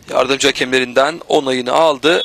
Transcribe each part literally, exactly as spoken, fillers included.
Yardımcı hakemlerinden onayını aldı.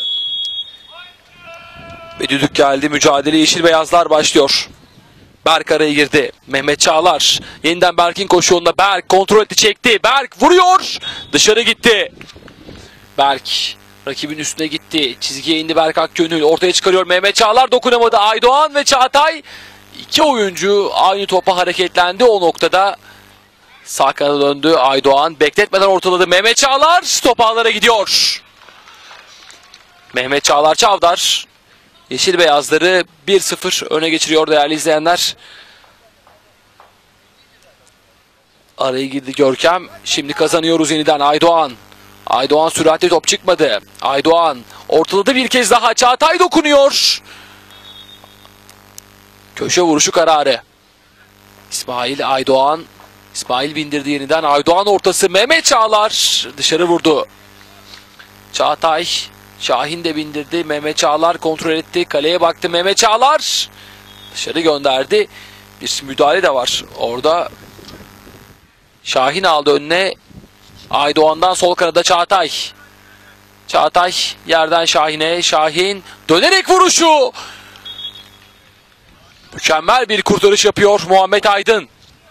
Ve düdük geldi. Mücadele yeşil beyazlar başlıyor. Berk araya girdi. Mehmet Çağlar. Yeniden Berk'in koşu yolunda. Berk kontrol etti, çekti. Berk vuruyor. Dışarı gitti. Berk rakibin üstüne gitti. Çizgiye indi Berk Akgönül. Ortaya çıkarıyor. Mehmet Çağlar dokunamadı. Aydoğan ve Çağatay. İki oyuncu aynı topa hareketlendi. O noktada sağ kanada döndü. Aydoğan bekletmeden ortaladı. Mehmet Çağlar top ağlara gidiyor. Mehmet Çağlar Çavdar yeşil beyazları bir sıfır öne geçiriyor değerli izleyenler. Araya girdi Görkem. Şimdi kazanıyoruz yeniden. Aydoğan. Aydoğan süratli, top çıkmadı. Aydoğan ortaladı bir kez daha. Çağatay dokunuyor. Köşe vuruşu kararı. İsmail Aydoğan. İsmail bindirdi yeniden. Aydoğan ortası. Mehmet Çağlar dışarı vurdu. Çağatay. Şahin de bindirdi. Mehmet Çağlar kontrol etti. Kaleye baktı. Mehmet Çağlar dışarı gönderdi. Bir müdahale de var. Orada Şahin aldı önüne. Aydoğan'dan sol kanada Çağatay. Çağatay yerden Şahin'e. Şahin dönerek vuruşu. Mükemmel bir kurtarış yapıyor Muhammed Aydın.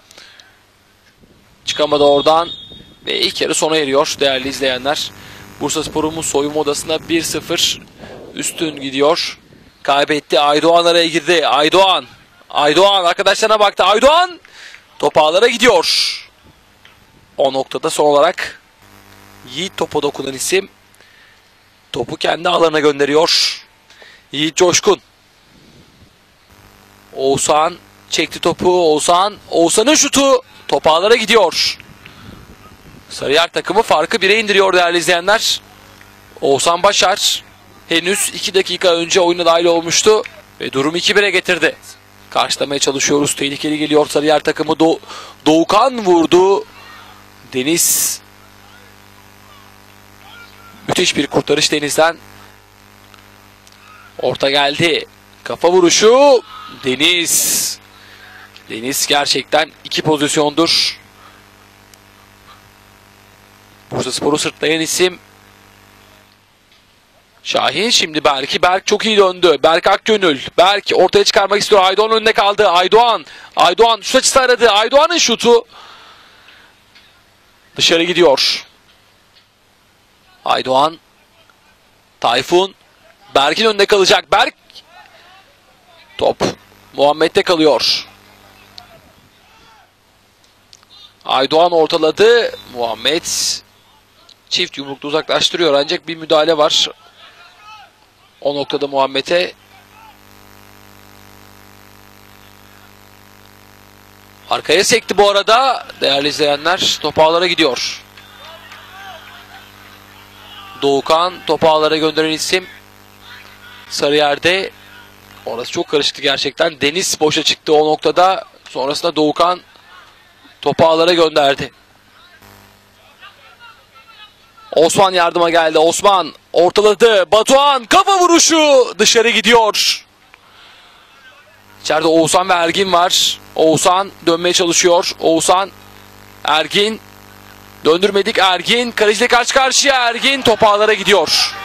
Çıkamadı oradan. Ve ilk yarı sona eriyor değerli izleyenler. Bursaspor'umuz soyunma odasına bir sıfır üstün gidiyor. Kaybetti. Aydoğan araya girdi. Aydoğan. Aydoğan arkadaşlarına baktı. Aydoğan top ağlara gidiyor. O noktada son olarak Yiğit topa dokunan isim. Topu kendi alanına gönderiyor. Yiğit Coşkun. Oğuzhan çekti topu. Oğuzhan. Oğuzhan'ın şutu top ağlara gidiyor. Sarıyer takımı farkı bire indiriyor değerli izleyenler. Oğuzhan Başar henüz iki dakika önce oyuna dahil olmuştu ve durum iki bire getirdi. Karşılamaya çalışıyoruz. Tehlikeli geliyor Sarıyer takımı. Do Doğukan vurdu. Deniz. Müthiş bir kurtarış Deniz'den. Orta geldi. Kafa vuruşu. Deniz. Deniz gerçekten iki pozisyondur Bursaspor'u sırtlayan isim. Şahin şimdi Berk'i. Berk çok iyi döndü. Berk Akgönül. Berk ortaya çıkarmak istiyor. Aydoğan önünde kaldı. Aydoğan. Aydoğan şut açısı aradı. Aydoğan'ın şutu dışarı gidiyor. Aydoğan. Tayfun. Berk'in önünde kalacak. Berk. Top Muhammed'de kalıyor. Aydoğan ortaladı. Muhammed çift yumruklu uzaklaştırıyor ancak bir müdahale var. O noktada Muhammed'e arkaya sekti bu arada. Değerli izleyenler, top ağlara gidiyor. Doğukan top ağlara gönderen isim. Sarıyer'de orası çok karıştı gerçekten. Deniz boşa çıktı o noktada. Sonrasında Doğukan topu ağlara gönderdi. Osman yardıma geldi. Osman ortaladı. Batuhan kafa vuruşu dışarı gidiyor. İçeride Oğuzhan ve Ergin var. Oğuzhan dönmeye çalışıyor. Oğuzhan, Ergin. Döndürmedik. Ergin kaleciyle karşı karşıya. Ergin top ağlara gidiyor.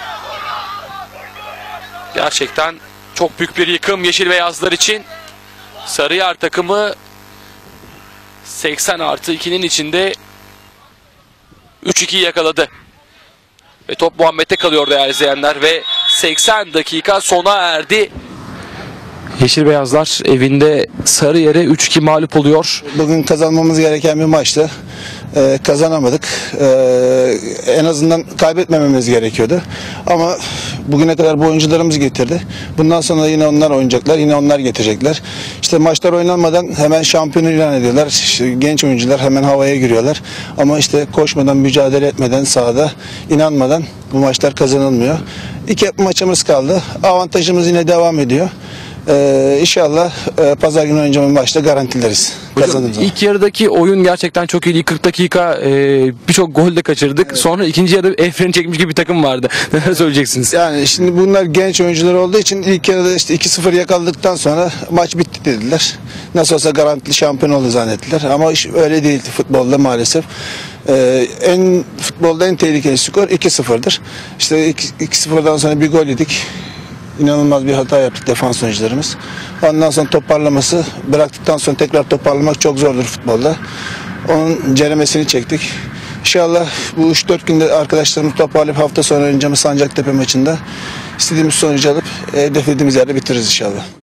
Gerçekten çok büyük bir yıkım yeşil beyazlar için. Sarıyer takımı seksen artı ikinin içinde üç ikiyi yakaladı. Ve top Muhammed'de kalıyor değerli izleyenler ve seksen dakika sona erdi. Yeşil beyazlar evinde Sarıyer'e üç iki mağlup oluyor. Bugün kazanmamız gereken bir maçtı. Ee, kazanamadık. Ee, en azından kaybetmememiz gerekiyordu. Ama bugüne kadar bu oyuncularımız getirdi. Bundan sonra yine onlar oynayacaklar. Yine onlar getirecekler. İşte maçlar oynanmadan hemen şampiyon ilan ediyorlar. İşte genç oyuncular hemen havaya giriyorlar. Ama işte koşmadan, mücadele etmeden, sahada inanmadan bu maçlar kazanılmıyor. İki maçımız kaldı. Avantajımız yine devam ediyor. Ee, inşallah e, pazar günü oynayacağımız maçta garantileriz. kazanırız. İlk yarıdaki oyun gerçekten çok iyiydi. kırk dakika e, birçok gol de kaçırdık. Sonra ikinci yarıda el freni çekmiş gibi bir takım vardı. Neler söyleyeceksiniz? Yani şimdi bunlar genç oyuncular olduğu için ilk yarıda işte iki sıfır yakaladıktan sonra maç bitti dediler. Nasıl olsa garantili şampiyon oldu zannettiler. Ama iş öyle değildi futbolda maalesef. Ee, en futbolda en tehlikeli skor iki sıfırdır. İşte iki sıfırdan sonra bir gol yedik. İnanılmaz bir hata yaptık defans oyuncularımız. Ondan sonra toparlaması, bıraktıktan sonra tekrar toparlamak çok zordur futbolda. Onun ceremesini çektik. İnşallah bu üç dört günde arkadaşlarımız toparlayıp hafta sonra oynayacağımız Sancaktepe maçında istediğimiz sonucu alıp hedeflediğimiz yerde bitiririz inşallah.